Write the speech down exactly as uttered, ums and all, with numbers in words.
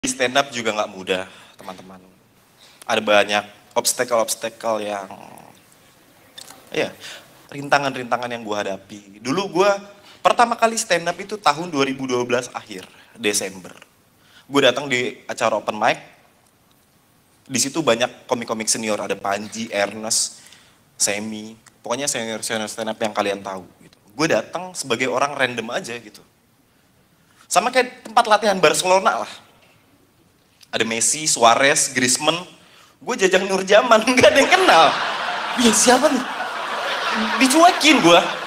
Stand up juga nggak mudah, teman-teman. Ada banyak obstacle-obstacle yang, ya, rintangan-rintangan yang gue hadapi. Dulu gue pertama kali stand up itu tahun dua ribu dua belas akhir, Desember. Gue datang di acara open mic. Di situ banyak komik-komik senior, ada Panji, Ernest, Semi, pokoknya senior-senior stand up yang kalian tahu. Gitu. Gue datang sebagai orang random aja gitu. Sama kayak tempat latihan Barcelona lah. Ada Messi, Suarez, Griezmann. Gue Jajang Nurjaman, nggak ada yang kenal. Iya siapa nih? Dicuekin gue.